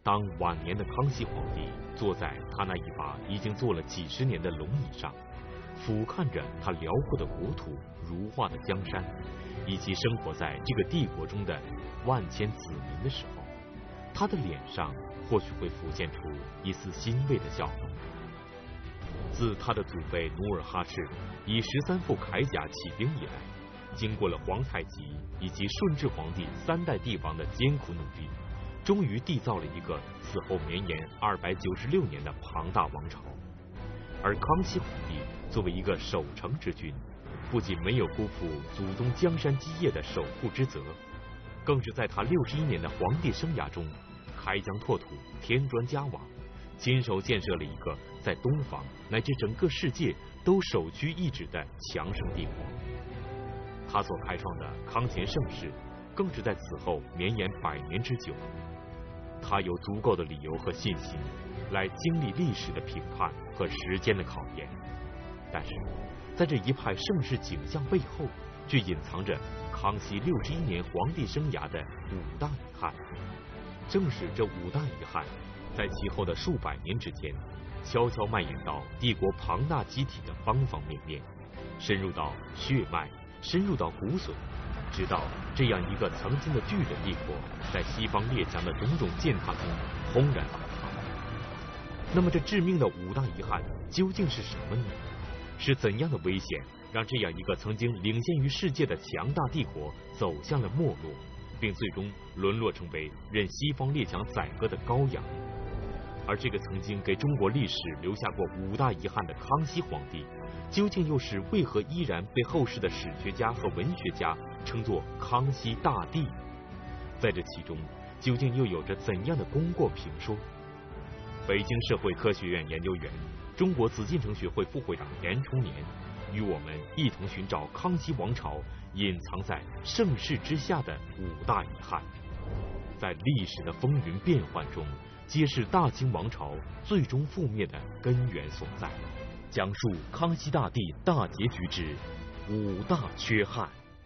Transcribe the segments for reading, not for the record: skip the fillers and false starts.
当晚年的康熙皇帝坐在他那一把已经坐了几十年的龙椅上，俯瞰着他辽阔的国土、如画的江山，以及生活在这个帝国中的万千子民的时候，他的脸上或许会浮现出一丝欣慰的笑容。自他的祖辈努尔哈赤以13副铠甲起兵以来，经过了皇太极以及顺治皇帝3代帝王的艰苦努力，终于缔造了一个此后绵延296年的庞大王朝。而康熙皇帝作为一个守成之君，不仅没有辜负祖宗江山基业的守护之责，更是在他61年的皇帝生涯中开疆拓土、添砖加瓦，亲手建设了一个在东方乃至整个世界都首屈一指的强盛帝国。他所开创的康乾盛世，更是在此后绵延100年之久。他有足够的理由和信心来经历历史的评判和时间的考验，但是在这一派盛世景象背后，却隐藏着康熙61年皇帝生涯的5大遗憾。正是这5大遗憾，在其后的数百年之间，悄悄蔓延到帝国庞大机体的方方面面，深入到血脉，深入到骨髓，直到这样一个曾经的巨人帝国，在西方列强的种种践踏中轰然倒塌。那么这致命的5大遗憾究竟是什么呢？是怎样的危险让这样一个曾经领先于世界的强大帝国走向了没落，并最终沦落成为任西方列强宰割的羔羊？而这个曾经给中国历史留下过5大遗憾的康熙皇帝，究竟又是为何依然被后世的史学家和文学家称作康熙大帝？在这其中，究竟又有着怎样的功过评说？北京社会科学院研究员、中国紫禁城学会副会长严崇年，与我们一同寻找康熙王朝隐藏在盛世之下的5大遗憾，在历史的风云变幻中，揭示大清王朝最终覆灭的根源所在，讲述康熙大帝大结局之5大缺憾。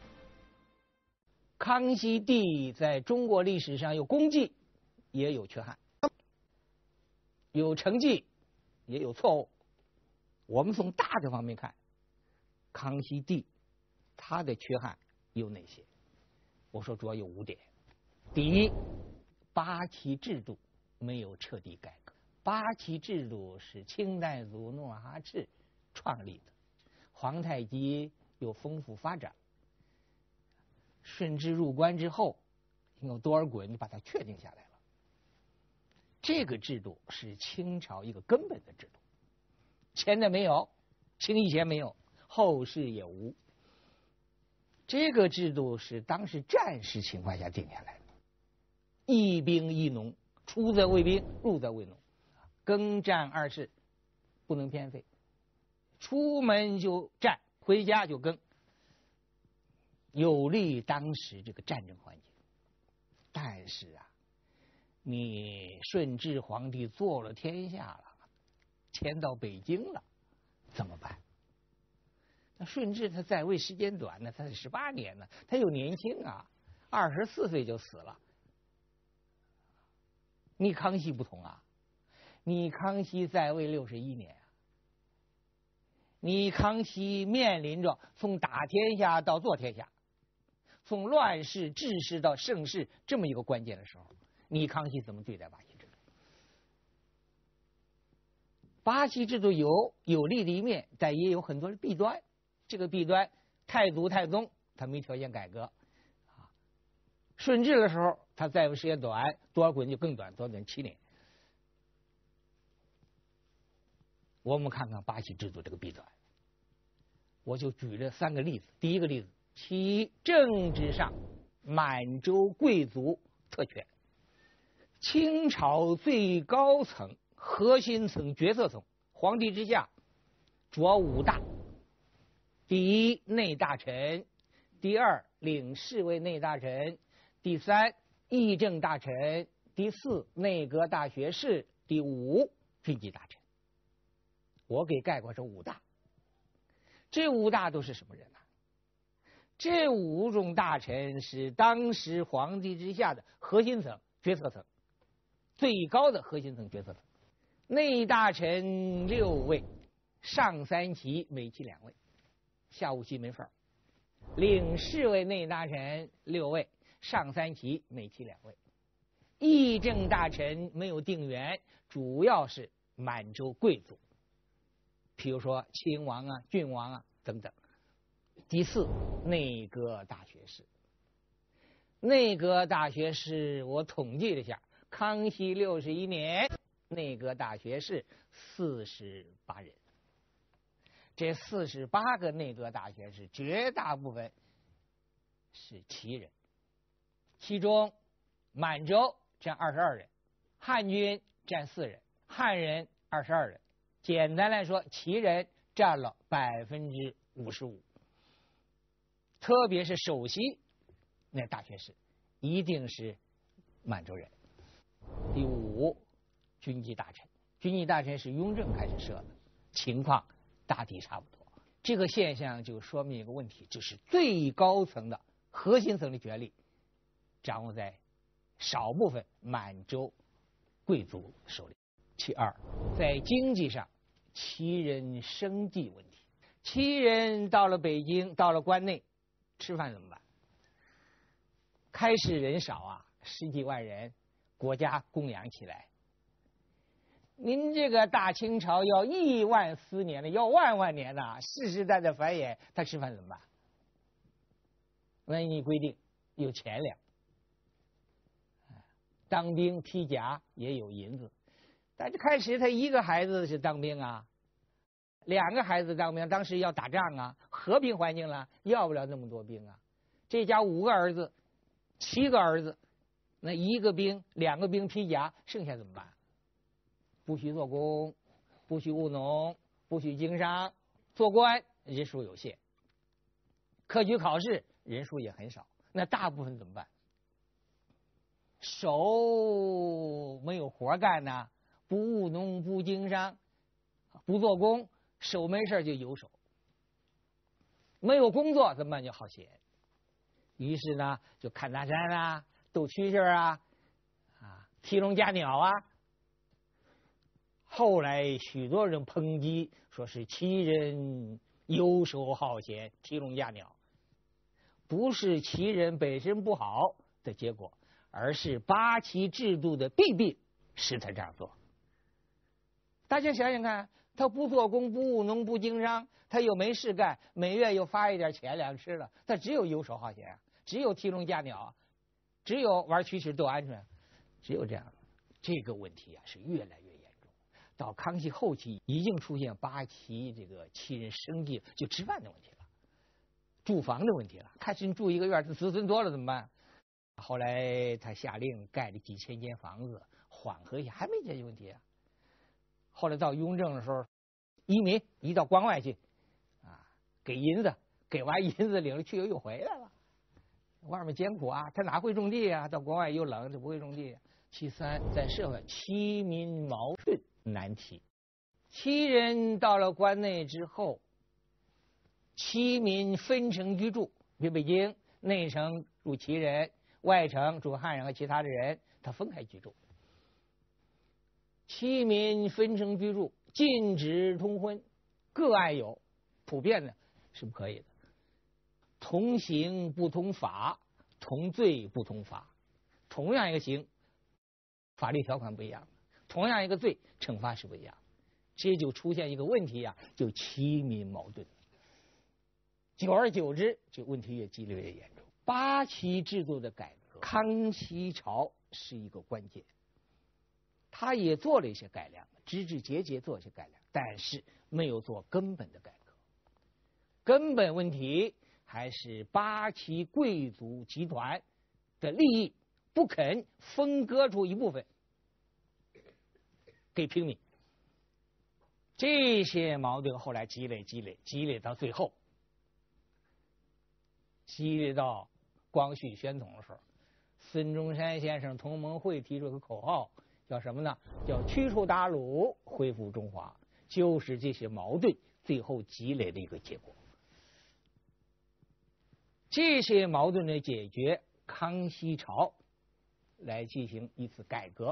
康熙帝在中国历史上有功绩，也有缺憾，有成绩，也有错误。我们从大的方面看，康熙帝他的缺憾有哪些？我说主要有5点。第一，八旗制度没有彻底改革。八旗制度是清代祖努尔哈赤创立的，皇太极有丰富发展，顺治入关之后，用多尔衮就把它确定下来了。这个制度是清朝一个根本的制度，前的没有，清以前没有，后世也无。这个制度是当时战时情况下定下来的，一兵一农，出则为兵，入则为农，耕战2事不能偏废，出门就战，回家就耕，有利当时这个战争环境。但是啊，你顺治皇帝做了天下了，迁到北京了，怎么办？那顺治他在位时间短呢，他是18年呢，他又年轻啊，24岁就死了。你康熙不同啊，你康熙在位61年啊，你康熙面临着从打天下到做天下，从乱世治世到盛世这么一个关键的时候，你康熙怎么对待八旗制度？八旗制度有利的一面，但也有很多的弊端。这个弊端，太祖太宗他没条件改革啊。顺治的时候他在位时间短，多尔衮就更短，多尔衮7年。我们看看八旗制度这个弊端，我就举了3个例子。第一个例子，其政治上满洲贵族特权，清朝最高层核心层决策层，皇帝之下主要5大：第一，内大臣；第2，领侍卫内大臣；第3，议政大臣；第4，内阁大学士；第5，军机大臣。我给概括成5大。这5大都是什么人呢？这5种大臣是当时皇帝之下的核心层决策层。 最高的核心层决策层。内大臣6位，上3旗，每旗2位，下5旗没份儿。领侍卫内大臣6位，上3旗，每旗2位。议政大臣没有定员，主要是满洲贵族，譬如说亲王啊、郡王啊等等。第4，内阁大学士。内阁大学士我统计了一下，康熙61年内阁大学士48人。这48个内阁大学士，绝大部分是旗人，其中满洲占22人，汉军占4人，汉人22人。简单来说，旗人占了55%，特别是首席那大学士一定是满洲人。第5，军机大臣。军机大臣是雍正开始设的，情况大体差不多。这个现象就说明一个问题，就是最高层的核心层的权力掌握在少部分满洲贵族手里。其2，在经济上，旗人生计问题。旗人到了北京，到了关内，吃饭怎么办？开始人少啊，10几万人，国家供养起来。您这个大清朝要亿万丝年的，要万年的，世世代代繁衍，他吃饭怎么办？那你规定有钱粮，当兵披甲也有银子，但是开始他1个孩子是当兵啊，2个孩子当兵，当时要打仗啊，和平环境了，要不了那么多兵啊。这家5个儿子、7个儿子，那1个兵、2个兵披甲，剩下怎么办？不许做工，不许务农，不许经商，做官人数有限，科举考试人数也很少，那大部分怎么办？手没有活干呐，不务农，不经商，不做工，手没事就游手，没有工作怎么办？就好闲。于是呢，就看大山啊，斗蛐蛐啊，提笼架鸟啊。后来许多人抨击，说是旗人游手好闲，提笼架鸟，不是旗人本身不好的结果，而是八旗制度的弊病使他这样做。大家想想看，他不做工，不务农，不经商，他又没事干，每月又发一点钱粮吃了，他只有游手好闲，只有提笼架鸟，只有玩蛐蛐斗鹌鹑，只有这样。这个问题是越来越严重。到康熙后期，已经出现八旗这个旗人生计就吃饭的问题了，住房的问题了。开始你住一个院，子孙多了怎么办？后来他下令盖了几千间房子，缓和一下，还没解决问题啊。后来到雍正的时候，移民移到关外去，给银子，给完银子领了去又回来了。外面艰苦啊，他哪会种地啊？到国外又冷，就不会种地。其3，在社会旗民矛盾难题。旗人到了关内之后，旗民分城居住，比如北京内城住旗人，外城住汉人和其他的人，他分开居住。旗民分城居住，禁止通婚，各爱有，普遍的是不可以的。同刑不同法，同罪不同罚。同样一个刑，法律条款不一样；同样一个罪，惩罚是不一样。这就出现一个问题啊，就旗民矛盾。久而久之，这问题越积累越严重。八旗制度的改革，康熙朝是一个关键。他也做了一些改良，枝枝节节做一些改良，但是没有做根本的改革。根本问题还是八旗贵族集团的利益不肯分割出一部分给平民。这些矛盾后来积累到最后，积累到光绪宣统的时候，孙中山先生同盟会提出个口号，叫什么呢？叫驱除鞑虏，恢复中华，就是这些矛盾最后积累的一个结果。这些矛盾的解决，康熙朝来进行一次改革，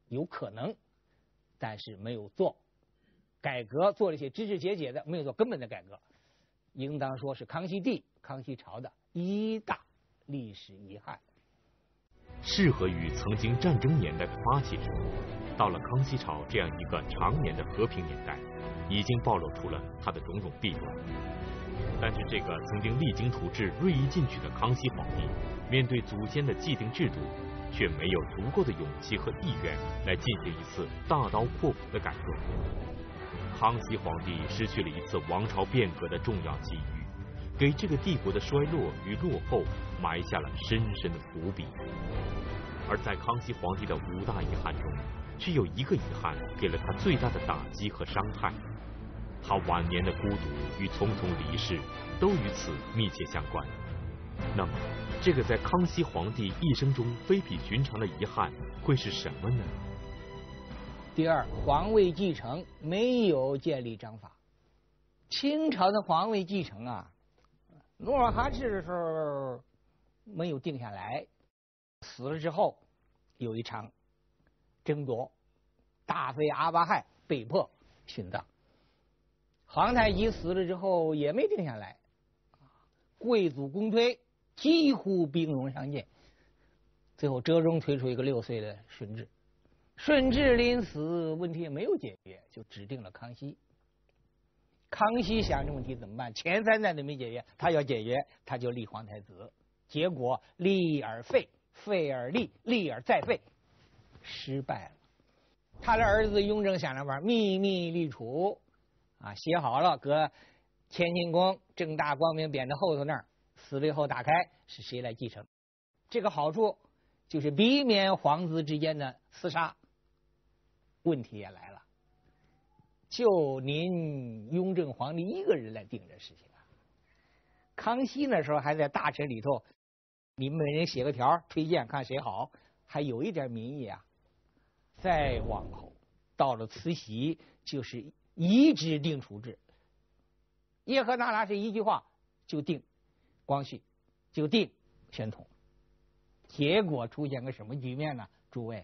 有可能，但是没有做改革，做了一些枝枝节节的，没有做根本的改革，应当说是康熙帝、康熙朝的一大历史遗憾。 适合于曾经战争年代的发起人物，到了康熙朝这样一个常年的和平年代，已经暴露出了他的种种弊端。但是这个曾经励精图治、锐意进取的康熙皇帝，面对祖先的既定制度，却没有足够的勇气和意愿来进行一次大刀阔斧的改革。康熙皇帝失去了一次王朝变革的重要机遇，给这个帝国的衰落与落后埋下了深深的伏笔。而在康熙皇帝的5大遗憾中，却有一个遗憾给了他最大的打击和伤害。他晚年的孤独与匆匆离世都与此密切相关。那么，这个在康熙皇帝一生中非比寻常的遗憾会是什么呢？ 第二，皇位继承没有建立章法。清朝的皇位继承啊，努尔哈赤的时候没有定下来，死了之后有一场争夺，大妃阿巴亥被迫殉葬。皇太极死了之后也没定下来，贵族公推几乎兵戎相见，最后折中推出一个6岁的顺治。顺治临死问题也没有解决，就指定了康熙。康熙想这问题怎么办？前3代都没解决，他要解决，他就立皇太子。结果立而废，废而立，立而再废，失败了。他的儿子雍正想了法，秘密立储写好了，搁乾清宫正大光明匾的后头那儿，死了以后打开是谁来继承。这个好处就是避免皇子之间的厮杀。问题也来了，就您雍正皇帝一个人来定这事情啊。康熙那时候还在大臣里头，你们每人写个条推荐看谁好，还有一点民意啊。再往后到了慈禧，就是一制定储制，叶赫那拉是一句话就定光绪，就定宣统。结果出现个什么局面呢？诸位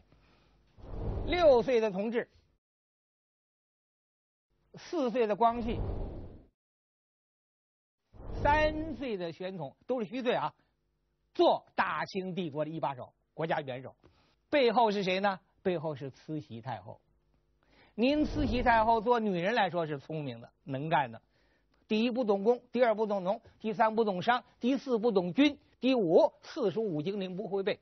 ，6岁的同治，4岁的光绪，3岁的宣统，都是虚岁啊，做大清帝国的一把手，国家元首。背后是谁呢？背后是慈禧太后。您慈禧太后做女人来说是聪明的、能干的。第一不懂工，第二不懂农，第3不懂商，第4不懂军，第545精灵不会背。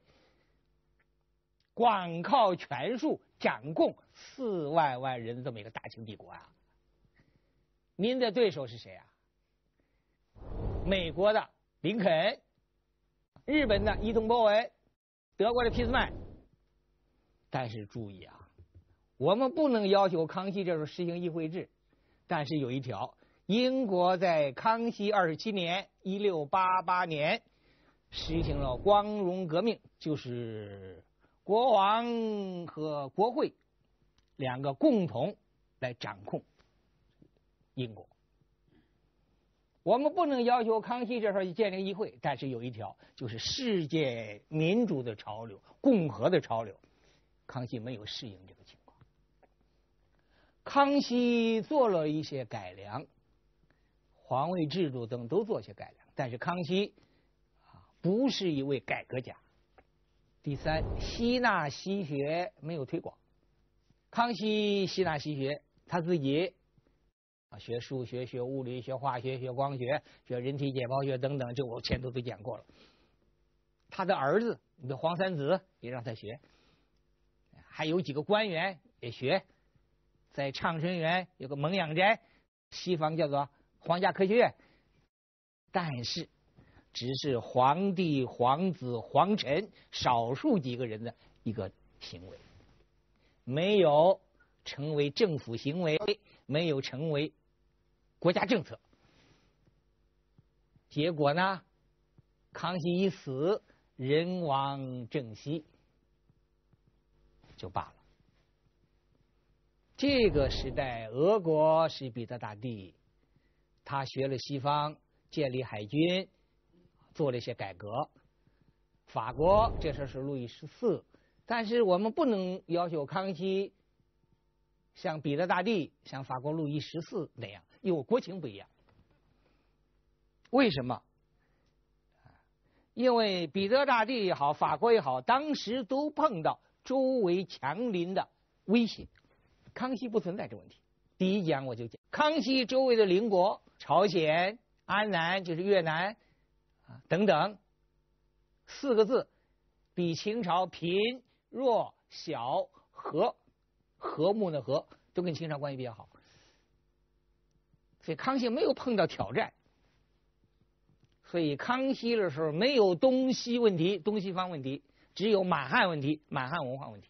光靠权术掌控4万人这么一个大清帝国啊！您的对手是谁啊？美国的林肯，日本的伊藤博文，德国的俾斯麦。但是注意啊，我们不能要求康熙这时候实行议会制，但是有一条，英国在康熙27年1688年实行了光荣革命，就是国王和国会2个共同来掌控英国。我们不能要求康熙这时候建立议会，但是有一条，就是世界民主的潮流、共和的潮流，康熙没有适应这个情况。康熙做了一些改良，皇位制度等都做些改良，但是康熙不是一位改革家。第3，希纳西学没有推广。康熙希纳西学，他自己学数学、学物理、学化学、学光学、学人体解剖学等等，这我前头都讲过了。他的儿子，你的皇三子也让他学，还有几个官员也学。在畅春园有个蒙养斋，西方叫做皇家科学院，但是只是皇帝、皇子、皇臣少数几个人的一个行为，没有成为政府行为，没有成为国家政策。结果呢，康熙一死，人亡政息，就罢了。这个时代，俄国是彼得大帝，他学了西方，建立海军，做了一些改革。法国这时候是路易14， 但是我们不能要求康熙像彼得大帝、像法国路易14那样，因为国情不一样。为什么？因为彼得大帝也好，法国也好，当时都碰到周围强邻的威胁，康熙不存在这问题。第一讲我就讲，康熙周围的邻国，朝鲜、安南就是越南等等，4个字，比清朝贫、弱、小、和睦的和，都跟清朝关系比较好，所以康熙没有碰到挑战。所以康熙的时候没有东西问题、东西方问题，只有满汉问题、满汉文化问题。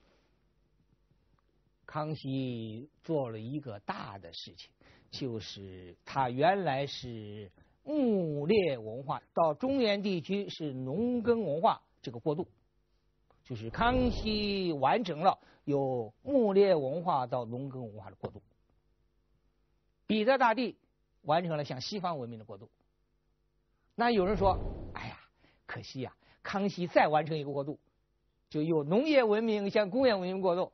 康熙做了一个大的事情，就是他原来是牧猎文化，到中原地区是农耕文化这个过渡，就是康熙完成了由牧猎文化到农耕文化的过渡。彼得大帝完成了向西方文明的过渡。那有人说，哎呀，可惜呀，康熙再完成一个过渡，就由农业文明向工业文明过渡，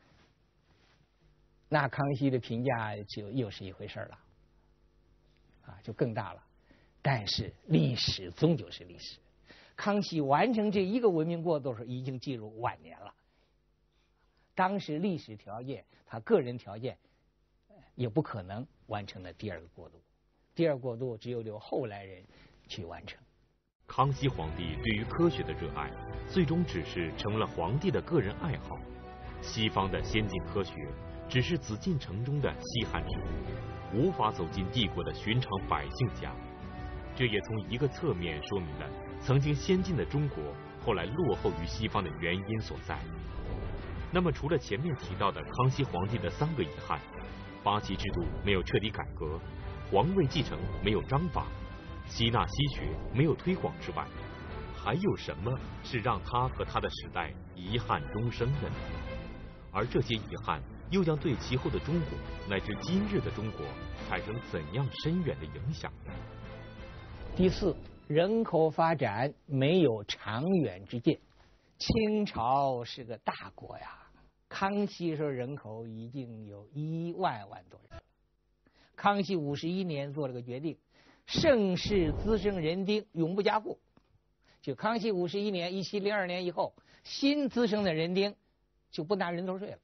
那康熙的评价就又是一回事了，就更大了。但是历史终究是历史，康熙完成这一个文明过渡的时候，已经进入晚年了。当时历史条件，他个人条件也不可能完成了第二个过渡，第二过渡只有留后来人去完成。 康熙皇帝对于科学的热爱，最终只是成了皇帝的个人爱好。西方的先进科学只是紫禁城中的稀罕之物，无法走进帝国的寻常百姓家。这也从一个侧面说明了曾经先进的中国后来落后于西方的原因所在。那么除了前面提到的康熙皇帝的3个遗憾，八旗制度没有彻底改革，皇位继承没有章法，吸纳西学没有推广之外，还有什么是让他和他的时代遗憾终生的呢？而这些遗憾又将对其后的中国乃至今日的中国产生怎样深远的影响呢？ 第4，人口发展没有长远之见。清朝是个大国呀，康熙时候人口已经有1万多人了。康熙51年做了个决定，盛世滋生人丁，永不加赋。就康熙51年1702年以后，新滋生的人丁就不拿人头税了。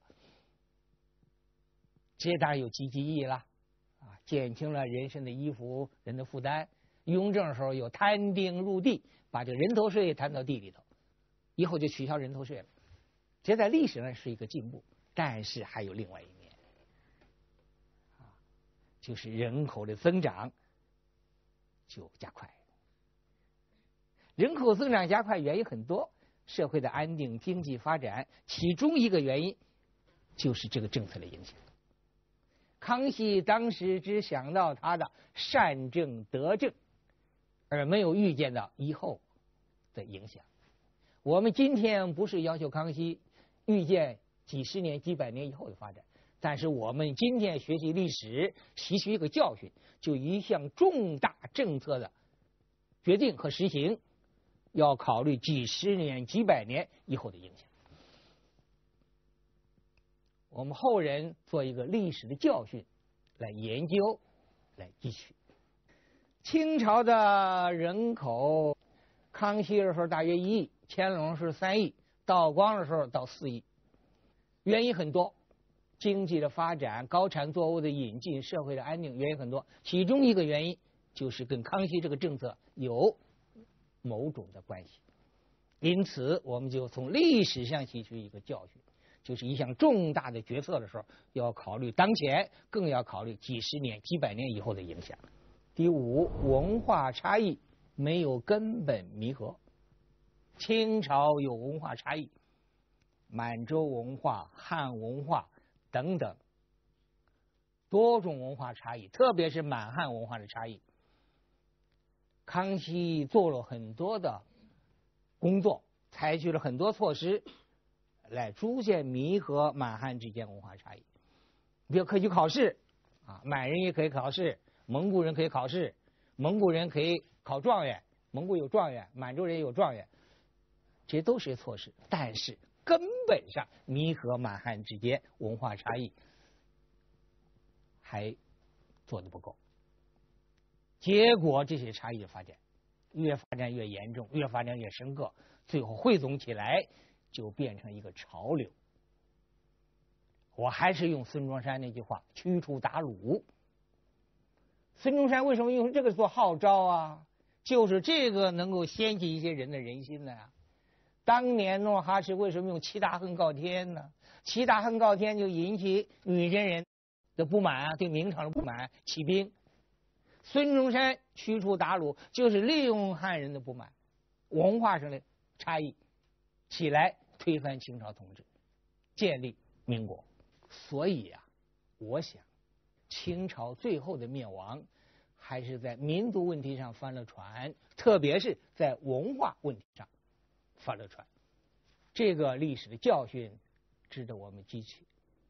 这当然有积极意义了，减轻了人身的衣服人的负担。雍正的时候有摊丁入地，把这人头税摊到地里头，以后就取消人头税了。这在历史上是一个进步，但是还有另外一面，就是人口的增长就加快。人口增长加快原因很多，社会的安定、经济发展，其中一个原因就是这个政策的影响。康熙当时只想到他的善政德政，而没有预见到以后的影响。我们今天不是要求康熙预见几十年、几百年以后的发展，但是我们今天学习历史，吸取一个教训，就一项重大政策的决定和实行，要考虑几十年、几百年以后的影响。我们后人做一个历史的教训来研究、来汲取。清朝的人口，康熙的时候大约1亿，乾隆是3亿，道光的时候到4亿。原因很多，经济的发展、高产作物的引进、社会的安定，原因很多。其中一个原因就是跟康熙这个政策有某种的关系。因此，我们就从历史上吸取一个教训，就是一项重大的决策的时候，要考虑当前，更要考虑几十年、几百年以后的影响。第5，文化差异没有根本弥合。清朝有文化差异，满洲文化、汉文化等等多种文化差异，特别是满汉文化的差异。康熙做了很多的工作，采取了很多措施来逐渐弥合满汉之间文化差异。比如可以考试满人也可以考试，蒙古人可以考试，蒙古人可以考状元，蒙古有状元，满洲人也有状元，这些都是措施，但是根本上弥合满汉之间文化差异还做得不够。结果这些差异的发展越发展越严重，越发展越深刻，最后汇总起来就变成一个潮流。我还是用孙中山那句话，驱除鞑虏。孙中山为什么用这个做号召啊？就是这个能够掀起一些人的人心的呀。当年努尔哈赤为什么用七大恨告天呢？七大恨告天就引起女真人的不满啊，对明朝的不满，起兵。孙中山驱除鞑虏，就是利用汉人的不满、文化上的差异，起来推翻清朝统治，建立民国。所以啊，我想清朝最后的灭亡还是在民族问题上翻了船，特别是在文化问题上翻了船。这个历史的教训值得我们汲取。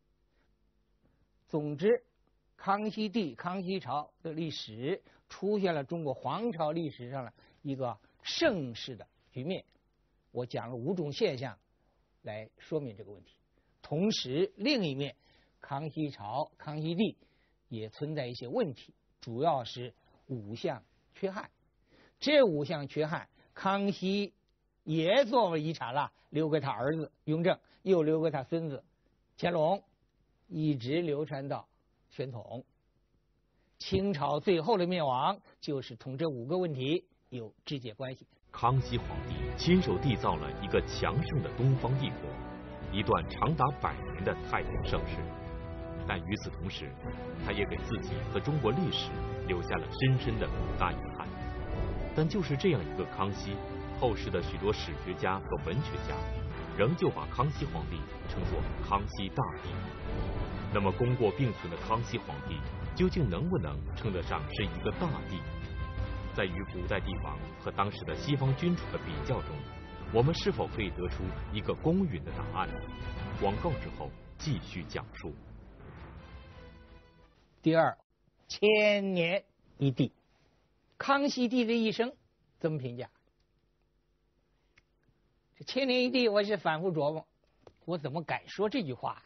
总之，康熙帝、康熙朝的历史出现了中国皇朝历史上的一个盛世的局面。我讲了5种现象来说明这个问题。同时，另一面，康熙朝、康熙帝也存在一些问题，主要是5项缺憾。这5项缺憾，康熙也作为遗产了，留给他儿子雍正，又留给他孙子乾隆，一直流传到宣统。清朝最后的灭亡，就是同这5个问题有直接关系。 康熙皇帝亲手缔造了一个强盛的东方帝国，一段长达100年的太平盛世。但与此同时，他也给自己和中国历史留下了深深的5大遗憾。但就是这样一个康熙，后世的许多史学家和文学家仍旧把康熙皇帝称作康熙大帝。那么功过并存的康熙皇帝究竟能不能称得上是一个大帝？在与古代帝王和当时的西方君主的比较中，我们是否可以得出一个公允的答案呢？广告之后继续讲述。 第二，1000年一帝。康熙帝的一生怎么评价？这1000年一帝，我是反复琢磨，我怎么敢说这句话？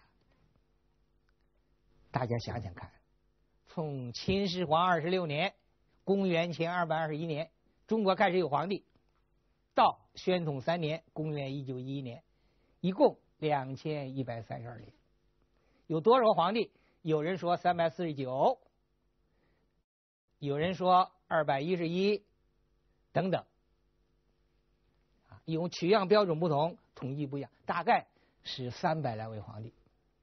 大家想想看，从秦始皇26年，公元前221年，中国开始有皇帝，到宣统3年，公元1911年，一共2132年。有多少个皇帝？有人说349，有人说211，等等。因为取样标准不同，统计不一样，大概是300来位皇帝。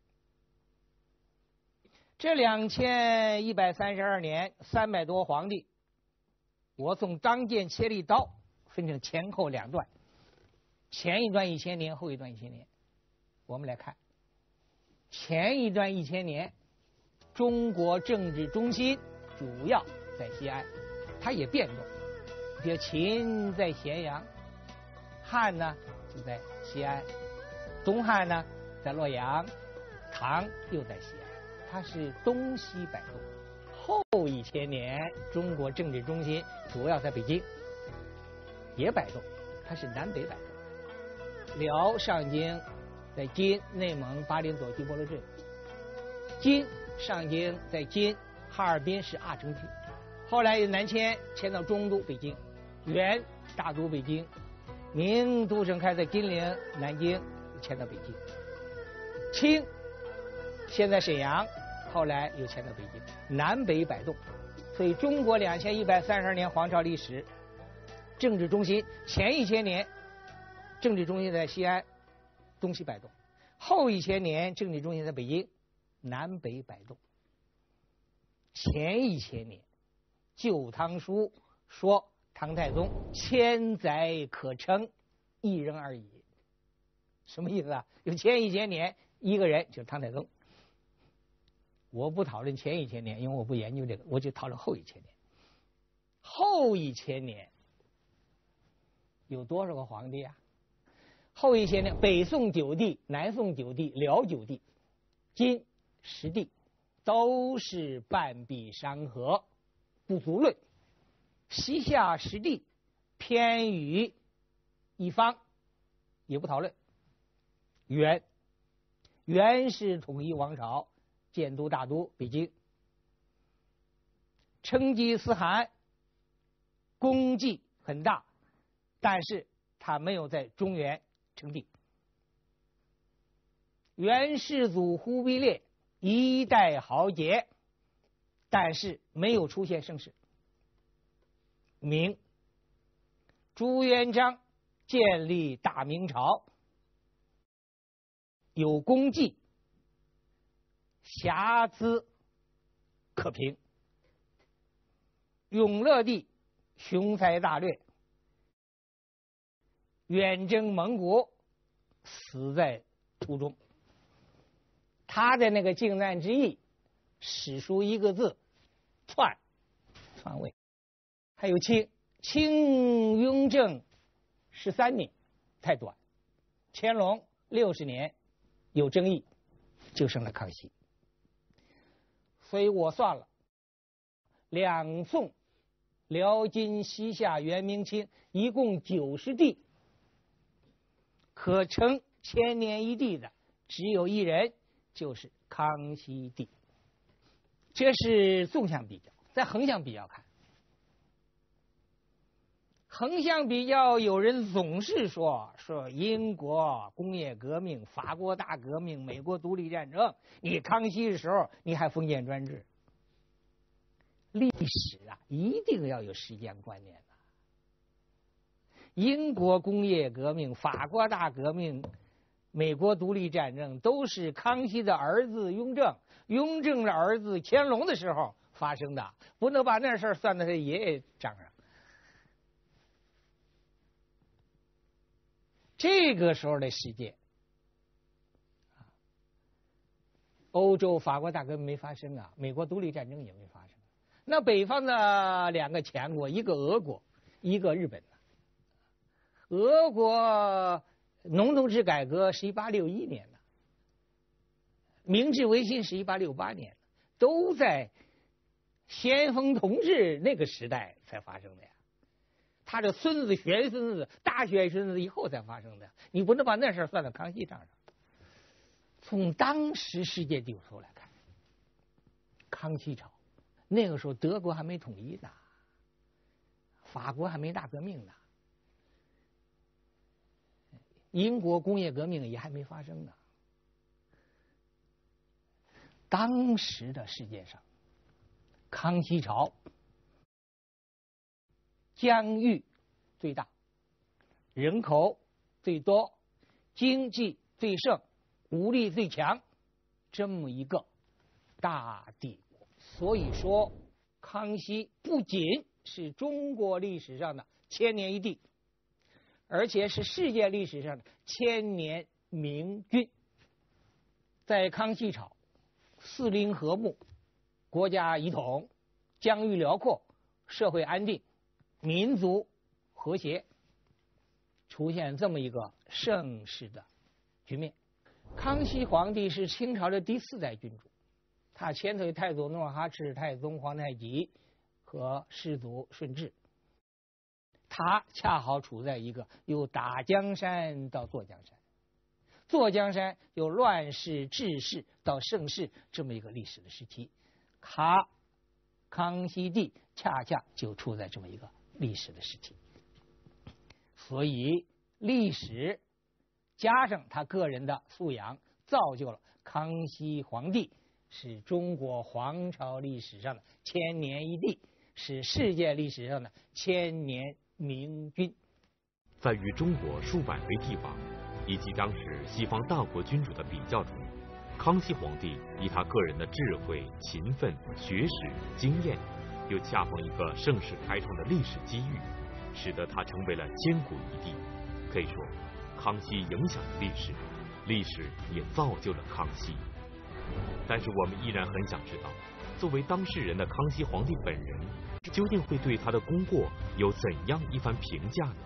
这2132年，300多皇帝，我从张剑切利刀分成前后2段，前一段1000年，后一段1000年。我们来看，前一段1000年，中国政治中心主要在西安，它也变动，比如秦在咸阳，汉呢就在西安，东汉呢在洛阳，唐又在西安，它是东西摆动。后1000年，中国政治中心主要在北京，也摆动，它是南北摆动。辽上京在今内蒙巴林左旗波罗镇，金上京在今哈尔滨市阿城区，后来南迁到中都北京，元大都北京，明都城开在金陵南京，迁到北京，清现在沈阳，后来又迁到北京，南北摆动。所以中国2132年皇朝历史，政治中心前1000年政治中心在西安，东西摆动；后1000年政治中心在北京，南北摆动。前1000年，《旧唐书》说唐太宗千载可称，一人而已。什么意思啊？有前1000年一个人就是唐太宗。我不讨论前1000年，因为我不研究这个，我就讨论后1000年。后1000年有多少个皇帝啊？后1000年，北宋9帝、南宋9帝、辽9帝，今10帝，都是半壁山河，不足论。西夏10帝偏于一方，也不讨论。 元是统一王朝建都大都北京，成吉思汗功绩很大，但是他没有在中原称帝。元世祖忽必烈一代豪杰，但是没有出现盛世。明朱元璋建立大明朝，有功绩，瑕疵可评。永乐帝雄才大略，远征蒙古，死在途中。他的那个靖难之役，史书一个字：篡位。还有清雍正13年，太短。乾隆60年有争议，就剩了康熙。所以我算了，两宋、辽金西夏元明清一共90帝，可称千年一帝的只有一人，就是康熙帝。这是纵向比较，再横向比较看。横向比较，有人总是说英国工业革命、法国大革命、美国独立战争，你康熙的时候你还封建专制。历史啊，一定要有时间观念的。英国工业革命、法国大革命、美国独立战争都是康熙的儿子雍正的儿子乾隆的时候发生的，不能把那事儿算到他爷爷账上。这个时候的世界，欧洲法国大革命没发生啊，美国独立战争也没发生。那北方的两个强国，一个俄国，一个日本。俄国农农制改革是1861年的，明治维新是1868年的，都在先锋同志那个时代才发生的呀。他的孙子、玄孙子、大玄孙子以后才发生的，你不能把那事儿算到康熙账上。从当时世界地图来看，康熙朝那个时候德国还没统一呢，法国还没大革命呢，英国工业革命也还没发生呢。当时的世界上，康熙朝疆域最大，人口最多，经济最盛，武力最强，这么一个大帝国。所以说，康熙不仅是中国历史上的千年一帝，而且是世界历史上的千年明君。在康熙朝，四邻和睦，国家一统，疆域辽阔，社会安定，民族和谐，出现这么一个盛世的局面。康熙皇帝是清朝的第4代君主，他前腿太祖努尔哈赤、太宗皇太极和世祖顺治，他恰好处在一个由打江山到坐江山，坐江山由乱世治世到盛世这么一个历史的时期，康熙帝恰恰就处在这么一个历史的时期。所以历史加上他个人的素养，造就了康熙皇帝是中国皇朝历史上的千年一帝，是世界历史上的千年明君。 在与中国数百位帝王以及当时西方大国君主的比较中，康熙皇帝以他个人的智慧、勤奋、学识、经验，又恰逢一个盛世开创的历史机遇，使得他成为了千古一帝。可以说，康熙影响了历史，历史也造就了康熙。但是我们依然很想知道，作为当事人的康熙皇帝本人，究竟会对他的功过有怎样一番评价呢？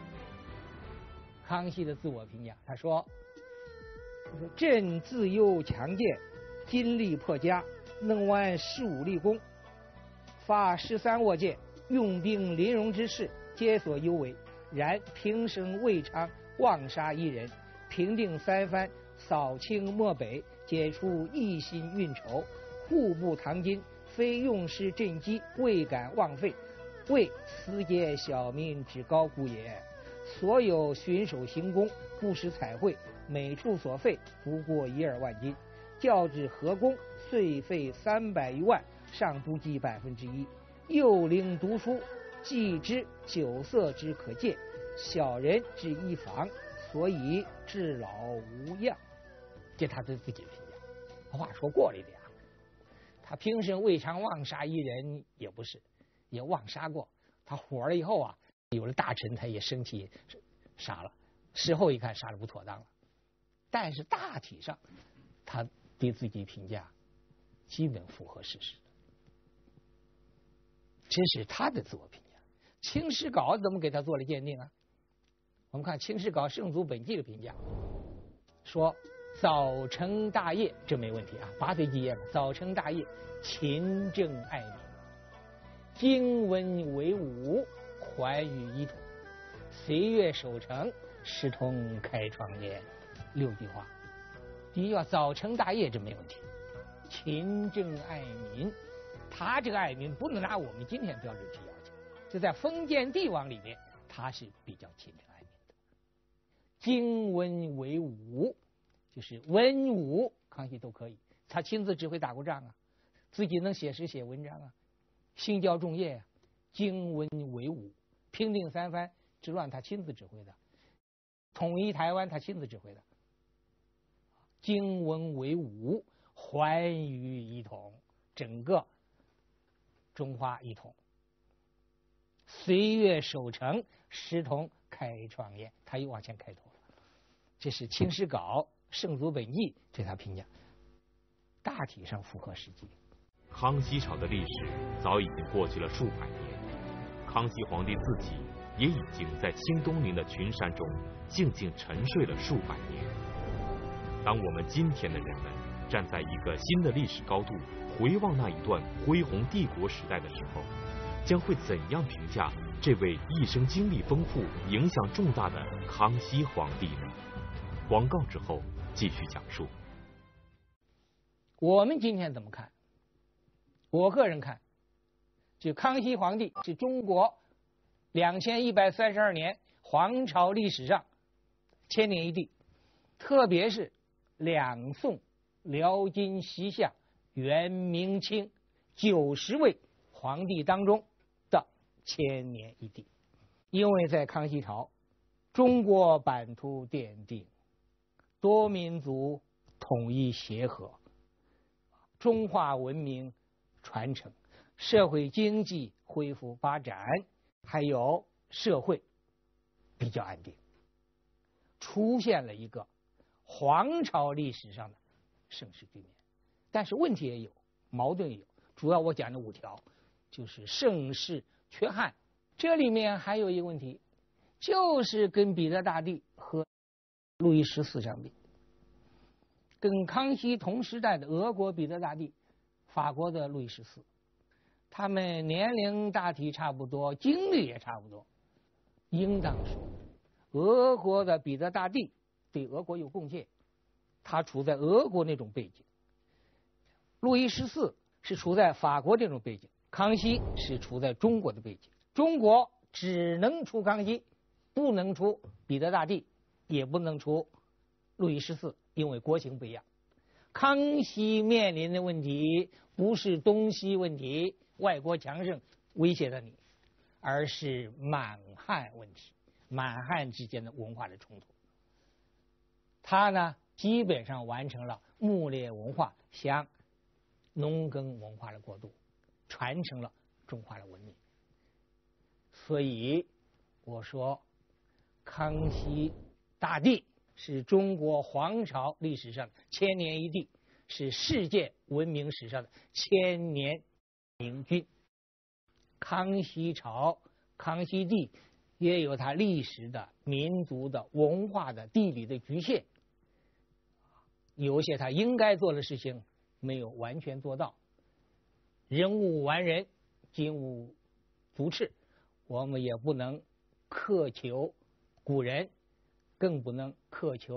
康熙的自我评价，他说：“朕自幼强健，精力颇佳，能完15立功，发13握剑，用兵临戎之事，皆所优为。然平生未尝妄杀一人， 平定三藩，扫清漠北，解除一心运筹，户部唐今，非用师赈饥，未敢枉费，为私结小民之高谷也。所有巡守行宫，不时彩绘，每处所费不过1-2万金，较之河工，岁费300余万，尚不计1%。幼龄读书，既知酒色之可戒，小人之宜防，所以至老无恙。这他对自己评价。话说过了一点啊，他平生未尝妄杀一人，也不是，也妄杀过。他火了以后啊，有了大臣他也生气杀了，事后一看杀的不妥当了。但是大体上他对自己评价基本符合事实的，这是他的自我评价。清史稿怎么给他做了鉴定啊？我们看清史稿《圣祖本纪》的评价，说早成大业，这没问题啊，8岁纪业嘛，早成大业，勤政爱民，经文为武，寰宇一统，岁月守成，师同开创业。6句话。第一句话早成大业，这没问题。勤政爱民，他这个爱民不能拿我们今天标准去要求，就在封建帝王里面他是比较勤政爱民的。经文为武，就是文武康熙都可以，他亲自指挥打过仗啊，自己能写诗写文章啊，兴教重业啊。经文为武，平定三藩之乱他亲自指挥的，统一台湾他亲自指挥的。经文为武，寰宇一统，整个中华一统，岁月守成，师同开创业，他又往前开拓了。这是清史稿《圣祖本纪》对他评价，大体上符合实际。 康熙朝的历史早已经过去了数百年，康熙皇帝自己也已经在清东陵的群山中静静沉睡了数百年。当我们今天的人们站在一个新的历史高度回望那一段恢宏帝国时代的时候，将会怎样评价这位一生经历丰富、影响重大的康熙皇帝呢？广告之后继续讲述。 我们今天怎么看？我个人看，就康熙皇帝是中国2132年皇朝历史上千年一帝，特别是两宋、辽、金、西夏、元、明、清90位皇帝当中的千年一帝。因为在康熙朝，中国版图奠定，多民族统一协和，中华文明传承，社会经济恢复发展，还有社会比较安定，出现了一个皇朝历史上的盛世局面。但是问题也有，矛盾也有，主要我讲的5条就是盛世缺憾。这里面还有一个问题，就是跟彼得大帝和路易14相比，跟康熙同时代的俄国彼得大帝、法国的路易14，他们年龄大体差不多，经历也差不多。应当说，俄国的彼得大帝对俄国有贡献，他处在俄国那种背景；路易14是处在法国这种背景，康熙是处在中国的背景。中国只能出康熙，不能出彼得大帝，也不能出路易14，因为国情不一样。康熙面临的问题不是东西问题，外国强盛威胁了你，而是满汉问题，满汉之间的文化的冲突。他呢，基本上完成了牧猎文化向农耕文化的过渡，传承了中华的文明。所以我说，康熙大帝是中国皇朝历史上千年一帝，是世界文明史上的千年明君。康熙朝、康熙帝也有他历史的、民族的、文化的、地理的局限，有些他应该做的事情没有完全做到。人无完人，金无足赤，我们也不能苛求古人，更不能苛求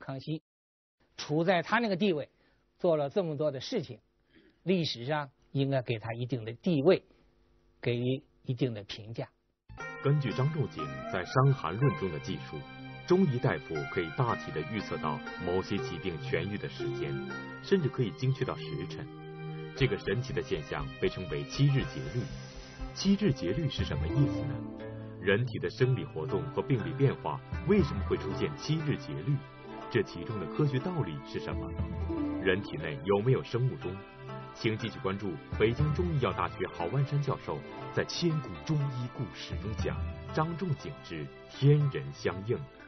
康熙处在他那个地位，做了这么多的事情，历史上应该给他一定的地位，给予一定的评价。 根据张仲景在《伤寒论》中的记述，中医大夫可以大体的预测到某些疾病痊愈的时间，甚至可以精确到时辰。这个神奇的现象被称为7日节律。7日节律是什么意思呢？人体的生理活动和病理变化为什么会出现7日节律？这其中的科学道理是什么？人体内有没有生物钟？请继续关注北京中医药大学郝万山教授在千古中医故事中讲张仲景之天人相应。